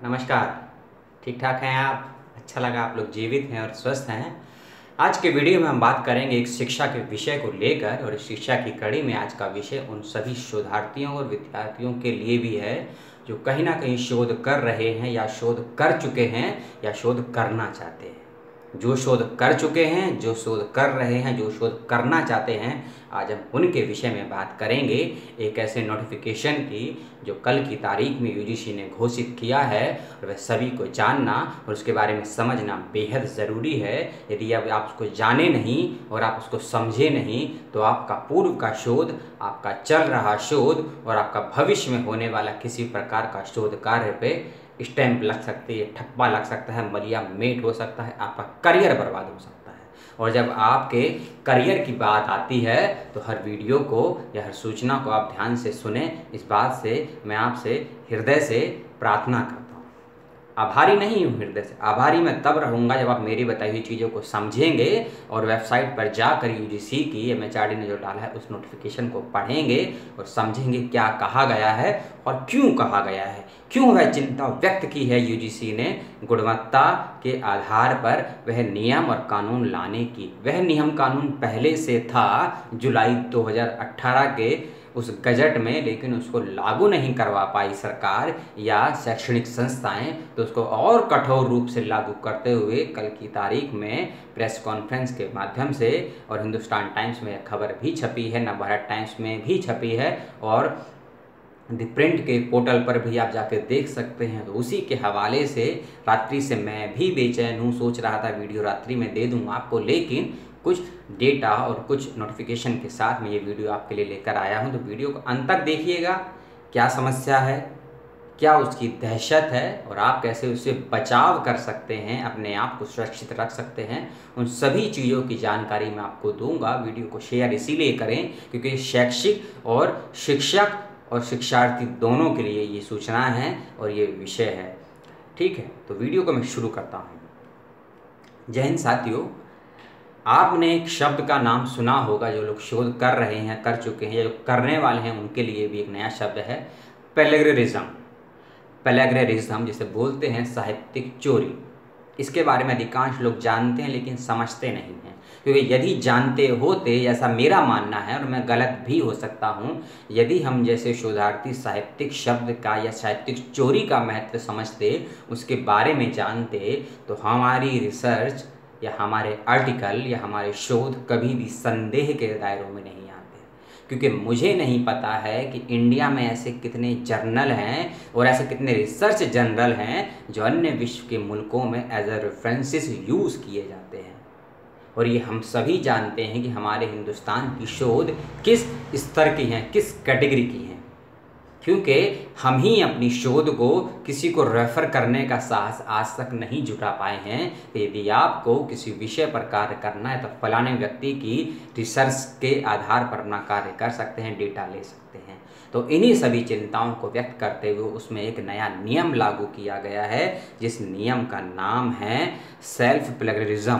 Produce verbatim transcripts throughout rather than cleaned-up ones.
नमस्कार। ठीक ठाक हैं आप? अच्छा लगा आप लोग जीवित हैं और स्वस्थ हैं। आज के वीडियो में हम बात करेंगे एक शिक्षा के विषय को लेकर, और इस शिक्षा की कड़ी में आज का विषय उन सभी शोधार्थियों और विद्यार्थियों के लिए भी है जो कहीं ना कहीं शोध कर रहे हैं या शोध कर चुके हैं या शोध करना चाहते हैं। जो शोध कर चुके हैं, जो शोध कर रहे हैं, जो शोध करना चाहते हैं, आज हम उनके विषय में बात करेंगे। एक ऐसे नोटिफिकेशन की जो कल की तारीख में यूजीसी ने घोषित किया है, और वह सभी को जानना और उसके बारे में समझना बेहद ज़रूरी है। यदि अब आप उसको जाने नहीं और आप उसको समझे नहीं तो आपका पूर्व का शोध, आपका चल रहा शोध और आपका भविष्य में होने वाला किसी प्रकार का शोध कार्य पे स्टैंप लग सकती है, ठप्पा लग सकता है, मलिया मेट हो सकता है, आपका करियर बर्बाद हो सकता है। और जब आपके करियर की बात आती है तो हर वीडियो को या हर सूचना को आप ध्यान से सुने, इस बात से मैं आपसे हृदय से प्रार्थना करता हूँ। आभारी नहीं हूँ, हृदय से आभारी मैं तब रहूँगा जब आप मेरी बताई हुई चीज़ों को समझेंगे और वेबसाइट पर जाकर यूजीसी की एम एच आर डी ने जो डाला है उस नोटिफिकेशन को पढ़ेंगे और समझेंगे क्या कहा गया है और क्यों कहा गया है, क्यों वह चिंता व्यक्त की है यूजीसी ने गुणवत्ता के आधार पर वह नियम और कानून लाने की। वह नियम कानून पहले से था जुलाई दो हज़ार अठारह के उस गजट में, लेकिन उसको लागू नहीं करवा पाई सरकार या शैक्षणिक संस्थाएं, तो उसको और कठोर रूप से लागू करते हुए कल की तारीख में प्रेस कॉन्फ्रेंस के माध्यम से, और हिंदुस्तान टाइम्स में खबर भी छपी है, नवभारत टाइम्स में भी छपी है, और द प्रिंट के पोर्टल पर भी आप जाके देख सकते हैं। तो उसी के हवाले से रात्रि से मैं भी बेचैन हूँ, सोच रहा था वीडियो रात्रि में दे दूँ आपको, लेकिन कुछ डेटा और कुछ नोटिफिकेशन के साथ मैं ये वीडियो आपके लिए लेकर आया हूँ। तो वीडियो को अंत तक देखिएगा, क्या समस्या है, क्या उसकी दहशत है और आप कैसे उससे बचाव कर सकते हैं, अपने आप को सुरक्षित रख सकते हैं, उन सभी चीज़ों की जानकारी मैं आपको दूंगा। वीडियो को शेयर इसीलिए करें क्योंकि शैक्षिक और शिक्षक और शिक्षार्थी दोनों के लिए ये सूचना है और ये विषय है। ठीक है, तो वीडियो को मैं शुरू करता हूँ। जय हिंद साथियों, आपने एक शब्द का नाम सुना होगा, जो लोग शोध कर रहे हैं, कर चुके हैं या जो करने वाले हैं उनके लिए भी एक नया शब्द है, प्लेगरिज्म। प्लेगरिज्म जिसे बोलते हैं साहित्यिक चोरी। इसके बारे में अधिकांश लोग जानते हैं लेकिन समझते नहीं हैं, क्योंकि यदि जानते होते, ऐसा मेरा मानना है और मैं गलत भी हो सकता हूँ, यदि हम जैसे शोधार्थी साहित्यिक शब्द का या साहित्यिक चोरी का महत्व समझते, उसके बारे में जानते, तो हमारी रिसर्च या हमारे आर्टिकल या हमारे शोध कभी भी संदेह के दायरों में नहीं आते। क्योंकि मुझे नहीं पता है कि इंडिया में ऐसे कितने जर्नल हैं और ऐसे कितने रिसर्च जर्नल हैं जो अन्य विश्व के मुल्कों में एज अ रेफरेंसेस यूज़ किए जाते हैं। और ये हम सभी जानते हैं कि हमारे हिंदुस्तान की शोध किस स्तर की हैं, किस कैटेगरी की हैं, क्योंकि हम ही अपनी शोध को किसी को रेफ़र करने का साहस आज तक नहीं जुटा पाए हैं। तो यदि आपको किसी विषय पर कार्य करना है तो फलाने व्यक्ति की रिसर्च के आधार पर अपना कार्य कर सकते हैं, डेटा ले सकते हैं। तो इन्हीं सभी चिंताओं को व्यक्त करते हुए उसमें एक नया नियम लागू किया गया है, जिस नियम का नाम है सेल्फ प्लेगरिज्म।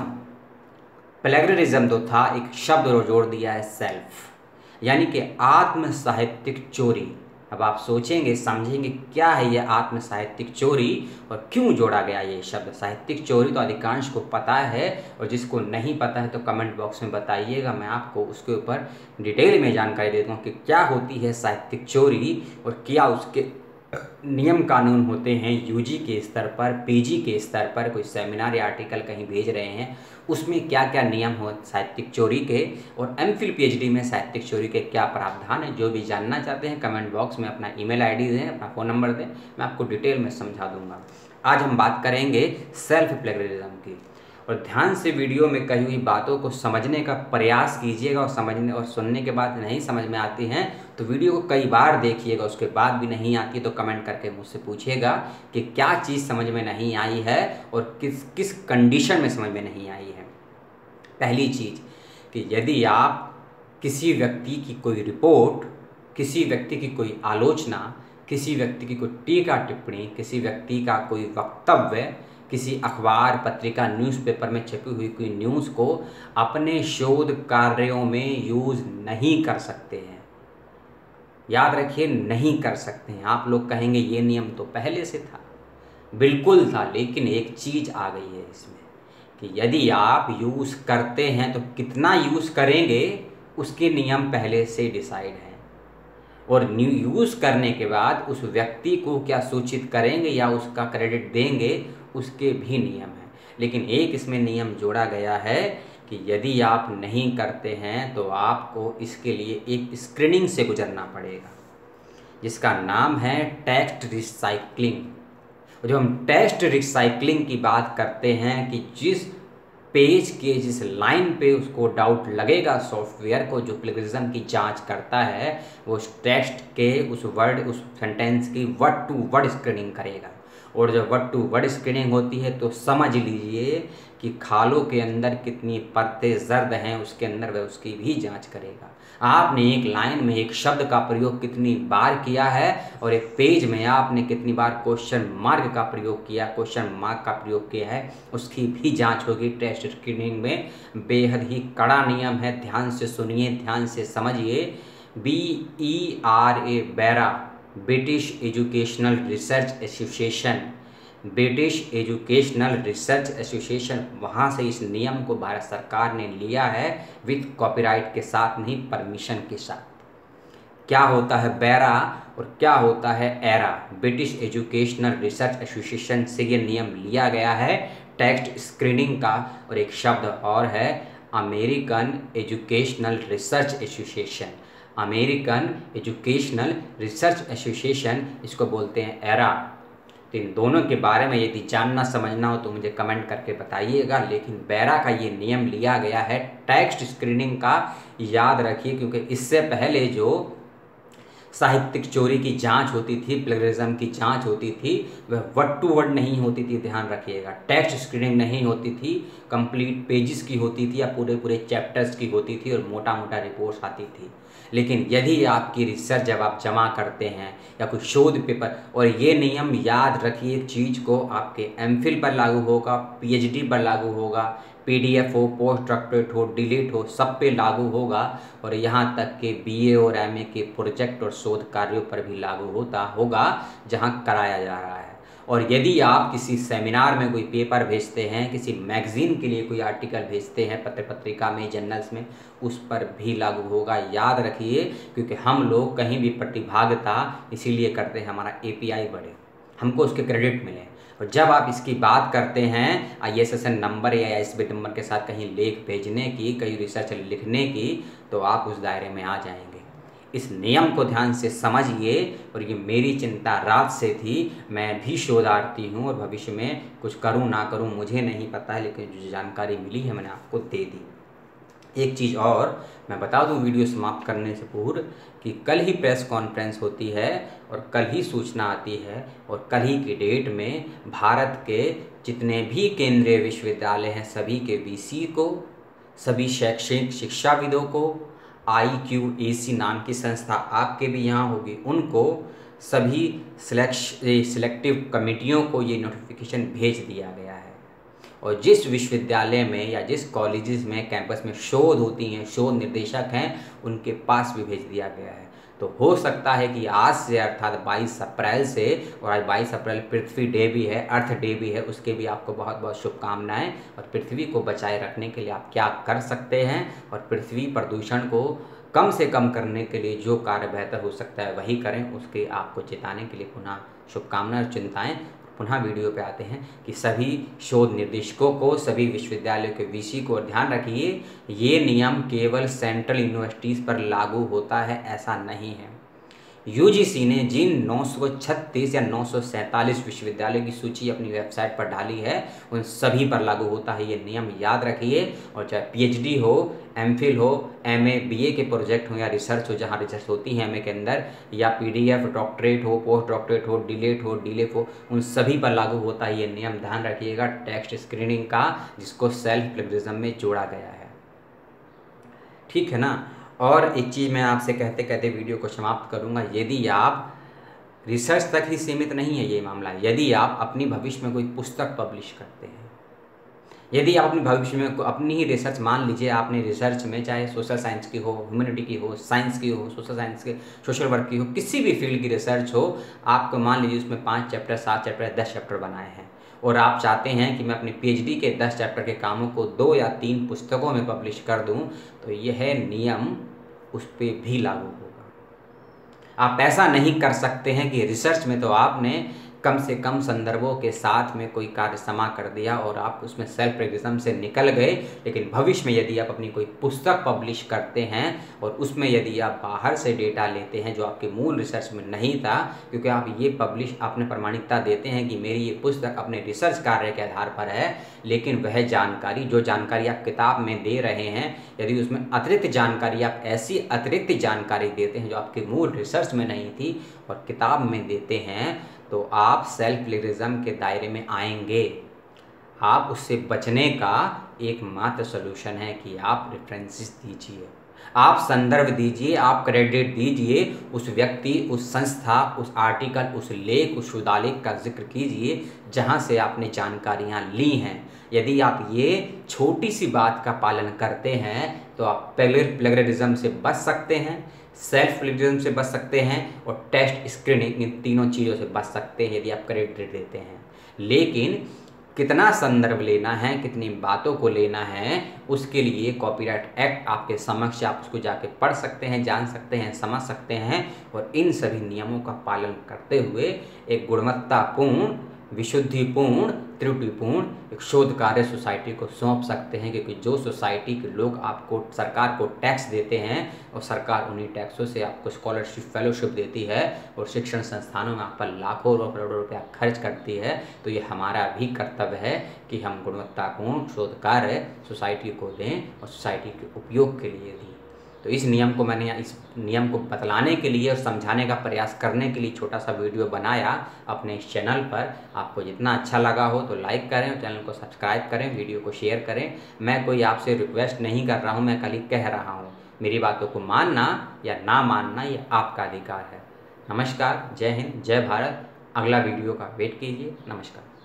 प्लेगरिज्म तो था, एक शब्द जोड़ दिया है सेल्फ, यानी कि आत्म साहित्यिक चोरी। अब आप सोचेंगे, समझेंगे क्या है ये आत्म साहित्यिक चोरी और क्यों जोड़ा गया ये शब्द। साहित्यिक चोरी तो अधिकांश को पता है, और जिसको नहीं पता है तो कमेंट बॉक्स में बताइएगा, मैं आपको उसके ऊपर डिटेल में जानकारी देता हूँ कि क्या होती है साहित्यिक चोरी और क्या उसके नियम कानून होते हैं। यूजी के स्तर पर, पीजी के स्तर पर कोई सेमिनार या आर्टिकल कहीं भेज रहे हैं, उसमें क्या क्या नियम हो साहित्यिक चोरी के, और एमफिल पीएचडी में साहित्यिक चोरी के क्या प्रावधान है। जो भी जानना चाहते हैं कमेंट बॉक्स में अपना ईमेल आईडी दें, अपना फ़ोन नंबर दें, मैं आपको डिटेल में समझा दूंगा। आज हम बात करेंगे सेल्फ प्लेगरिज्म की, और ध्यान से वीडियो में कही हुई बातों को समझने का प्रयास कीजिएगा, और समझने और सुनने के बाद नहीं समझ में आती हैं तो वीडियो को कई बार देखिएगा, उसके बाद भी नहीं आती तो कमेंट करके मुझसे पूछिएगा कि क्या चीज़ समझ में नहीं आई है और किस किस कंडीशन में समझ में नहीं आई है। पहली चीज़ कि यदि आप किसी व्यक्ति की कोई रिपोर्ट, किसी व्यक्ति की कोई आलोचना, किसी व्यक्ति की कोई टीका टिप्पणी, किसी व्यक्ति का कोई वक्तव्य किसी अखबार, पत्रिका, न्यूज़पेपर में छपी हुई कोई न्यूज़ को अपने शोध कार्यों में यूज़ नहीं कर सकते हैं। याद रखिए, नहीं कर सकते हैं। आप लोग कहेंगे ये नियम तो पहले से था, बिल्कुल था, लेकिन एक चीज़ आ गई है इसमें कि यदि आप यूज़ करते हैं तो कितना यूज़ करेंगे उसके नियम पहले से डिसाइड हैं, और न्यू यूज़ करने के बाद उस व्यक्ति को क्या सूचित करेंगे या उसका क्रेडिट देंगे उसके भी नियम हैं। लेकिन एक इसमें नियम जोड़ा गया है कि यदि आप नहीं करते हैं तो आपको इसके लिए एक स्क्रीनिंग से गुजरना पड़ेगा, जिसका नाम है टेक्स्ट रिसाइक्लिंग। जब हम टेक्स्ट रिसाइक्लिंग की बात करते हैं कि जिस पेज के जिस लाइन पे उसको डाउट लगेगा सॉफ्टवेयर को जो प्लेगरिज्म की जांच करता है, वो उस टेक्स्ट के उस वर्ड उस सेंटेंस की वर्ड टू वर्ड स्क्रीनिंग करेगा। और जब वर्ड टू वर्ड स्क्रीनिंग होती है तो समझ लीजिए कि खालों के अंदर कितनी परतें जर्द हैं उसके अंदर, वह उसकी भी जांच करेगा। आपने एक लाइन में एक शब्द का प्रयोग कितनी बार किया है और एक पेज में आपने कितनी बार क्वेश्चन मार्क का प्रयोग किया क्वेश्चन मार्क का प्रयोग किया है, उसकी भी जांच होगी टेक्स्ट स्क्रीनिंग में। बेहद ही कड़ा नियम है, ध्यान से सुनिए, ध्यान से समझिए। B E R A BERA, British educational research association, British educational research association, वहाँ से इस नियम को भारत सरकार ने लिया है विथ कॉपीराइट के साथ, नहीं परमिशन के साथ। क्या होता है बेरा और क्या होता है ERA? British educational research association से ये नियम लिया गया है टेक्स्ट स्क्रीनिंग का। और एक शब्द और है American educational research association, American educational research association, इसको बोलते हैं एरा। तो इन दोनों के बारे में यदि जानना समझना हो तो मुझे कमेंट करके बताइएगा। लेकिन बेरा का ये नियम लिया गया है टेक्स्ट स्क्रीनिंग का, याद रखिए, क्योंकि इससे पहले जो साहित्यिक चोरी की जांच होती थी, प्लेगरिज्म की जांच होती थी, वह वर्ड टू वर्ड नहीं होती थी, ध्यान रखिएगा। टेक्स्ट स्क्रीनिंग नहीं होती थी, कंप्लीट पेजेस की होती थी या पूरे पूरे चैप्टर्स की होती थी और मोटा मोटा रिपोर्ट्स आती थी। लेकिन यदि आपकी रिसर्च जब आप जमा करते हैं या कोई शोध पेपर, और ये नियम याद रखिए चीज़ को, आपके एमफिल पर लागू होगा, पीएचडी पर लागू होगा, पीडीएफ हो, पोस्ट डॉक्टरेट हो, डिलीट हो, सब पे लागू होगा, और यहाँ तक के बीए और एमए के प्रोजेक्ट और शोध कार्यों पर भी लागू होता होगा जहाँ कराया जा रहा है। और यदि आप किसी सेमिनार में कोई पेपर भेजते हैं, किसी मैगजीन के लिए कोई आर्टिकल भेजते हैं, पत्र पत्रिका में, जर्नल्स में, उस पर भी लागू होगा, याद रखिए। क्योंकि हम लोग कहीं भी प्रतिभागिता इसीलिए करते हैं हमारा एपीआई बढ़े, हमको उसके क्रेडिट मिले। और जब आप इसकी बात करते हैं आईएसएसएन नंबर या आईएसबी नंबर के साथ कहीं लेख भेजने की, कहीं रिसर्च लिखने की, तो आप उस दायरे में आ जाएंगे। इस नियम को ध्यान से समझिए। और ये मेरी चिंता रात से थी, मैं भी शोधार्थी हूँ और भविष्य में कुछ करूँ ना करूँ मुझे नहीं पता है, लेकिन जो जानकारी मिली है मैंने आपको दे दी। एक चीज़ और मैं बता दूं वीडियो समाप्त करने से पूर्व कि कल ही प्रेस कॉन्फ्रेंस होती है और कल ही सूचना आती है, और कल ही की डेट में भारत के जितने भी केंद्रीय विश्वविद्यालय हैं सभी के वीसी को, सभी शैक्षणिक शिक्षाविदों को, आई क्यू ए सी नाम की संस्था आपके भी यहाँ होगी, उनको सभी सिलेक्टिव कमेटियों को ये नोटिफिकेशन भेज दिया गया है। और जिस विश्वविद्यालय में या जिस कॉलेजेस में कैंपस में शोध होती हैं, शोध निर्देशक हैं, उनके पास भी भेज दिया गया है। तो हो सकता है कि आज से अर्थात बाईस अप्रैल से, और आज बाईस अप्रैल पृथ्वी डे भी है, अर्थ डे भी है, उसके भी आपको बहुत बहुत शुभकामनाएं। और पृथ्वी को बचाए रखने के लिए आप क्या कर सकते हैं, और पृथ्वी प्रदूषण को कम से कम करने के लिए जो कार्य बेहतर हो सकता है वही करें, उसके आपको चेताने के लिए पुनः शुभकामनाएं और चिंताएं। पुनः वीडियो पे आते हैं कि सभी शोध निर्देशकों को, सभी विश्वविद्यालयों के वीसी को ध्यान रखिए, ये नियम केवल सेंट्रल यूनिवर्सिटीज़ पर लागू होता है ऐसा नहीं है। यूजीसी ने जिन नौ सौ छत्तीस या नौ सौ सैंतालीस विश्वविद्यालयों की सूची अपनी वेबसाइट पर डाली है, उन सभी पर लागू होता है ये नियम, याद रखिए। और चाहे पीएचडी हो, एमफिल हो, एमए, बीए के प्रोजेक्ट हो या रिसर्च हो, जहाँ रिसर्च होती है एमए के अंदर, या पीडीएफ, डॉक्टरेट हो, पोस्ट डॉक्टरेट हो, डिलेट हो, डीलेफ हो, उन सभी पर लागू होता है ये नियम, ध्यान रखिएगा, टेक्स्ट स्क्रीनिंग का, जिसको सेल्फ प्लेगरिज्म में जोड़ा गया है। ठीक है ना। और एक चीज़ मैं आपसे कहते कहते वीडियो को समाप्त करूंगा, यदि आप रिसर्च तक ही सीमित नहीं है ये मामला, यदि आप अपनी भविष्य में कोई पुस्तक पब्लिश करते हैं यदि आप अपने भविष्य में अपनी ही रिसर्च, मान लीजिए आपने रिसर्च में चाहे सोशल साइंस की हो, ह्यूमैनिटी की हो, साइंस की हो, सोशल साइंस के सोशल वर्क की हो, किसी भी फील्ड की रिसर्च हो, आपको मान लीजिए उसमें पाँच चैप्टर, सात चैप्टर, दस चैप्टर बनाए हैं और आप चाहते हैं कि मैं अपनी पीएचडी के दस चैप्टर के कामों को दो या तीन पुस्तकों में पब्लिश कर दूं, तो यह नियम उस पर भी लागू होगा। आप ऐसा नहीं कर सकते हैं कि रिसर्च में तो आपने कम से कम संदर्भों के साथ में कोई कार्य समा कर दिया और आप उसमें सेल्फ प्लेगरिज्म से निकल गए, लेकिन भविष्य में यदि आप अपनी कोई पुस्तक पब्लिश करते हैं और उसमें यदि आप बाहर से डेटा लेते हैं जो आपके मूल रिसर्च में नहीं था, क्योंकि आप ये पब्लिश आपने प्रमाणिकता देते हैं कि मेरी ये पुस्तक अपने रिसर्च कार्य के आधार पर है, लेकिन वह जानकारी, जो जानकारी आप किताब में दे रहे हैं, यदि उसमें अतिरिक्त जानकारी, आप ऐसी अतिरिक्त जानकारी देते हैं जो आपके मूल रिसर्च में नहीं थी और किताब में देते हैं, तो आप सेल्फ प्लेगरिज्म के दायरे में आएंगे। आप उससे बचने का एकमात्र सॉल्यूशन है कि आप रेफरेंसेस दीजिए, आप संदर्भ दीजिए, आप क्रेडिट दीजिए, उस व्यक्ति, उस संस्था, उस आर्टिकल, उस लेख, उस शुदालेख का जिक्र कीजिए जहां से आपने जानकारियां ली हैं। यदि आप ये छोटी सी बात का पालन करते हैं तो आप प्लेगरिज्म से बच सकते हैं, सेल्फ प्लेगरिज्म से बच सकते हैं और टेस्ट स्क्रीनिंग, इन तीनों चीज़ों से बच सकते हैं यदि आप क्रेडिट देते हैं। लेकिन कितना संदर्भ लेना है, कितनी बातों को लेना है, उसके लिए कॉपीराइट एक्ट आपके समक्ष, आप उसको जाके पढ़ सकते हैं, जान सकते हैं, समझ सकते हैं और इन सभी नियमों का पालन करते हुए एक गुणवत्तापूर्ण, विशुद्धिपूर्ण, त्रुटिपूर्ण एक शोध कार्य सोसाइटी को सौंप सकते हैं। क्योंकि जो सोसाइटी के लोग आपको, सरकार को टैक्स देते हैं और सरकार उन्हीं टैक्सों से आपको स्कॉलरशिप, फेलोशिप देती है और शिक्षण संस्थानों में आप पर लाखों और करोड़ों रुपया खर्च करती है, तो ये हमारा भी कर्तव्य है कि हम गुणवत्तापूर्ण शोध कार्य सोसाइटी को दें और सोसाइटी के उपयोग के लिए दें। तो इस नियम को मैंने इस नियम को बतलाने के लिए और समझाने का प्रयास करने के लिए छोटा सा वीडियो बनाया अपने इस चैनल पर। आपको जितना अच्छा लगा हो तो लाइक करें और चैनल को सब्सक्राइब करें, वीडियो को शेयर करें। मैं कोई आपसे रिक्वेस्ट नहीं कर रहा हूं, मैं खाली कह रहा हूं। मेरी बातों को मानना या ना मानना ये आपका अधिकार है। नमस्कार, जय हिंद, जय भारत। अगला वीडियो का वेट कीजिए। नमस्कार।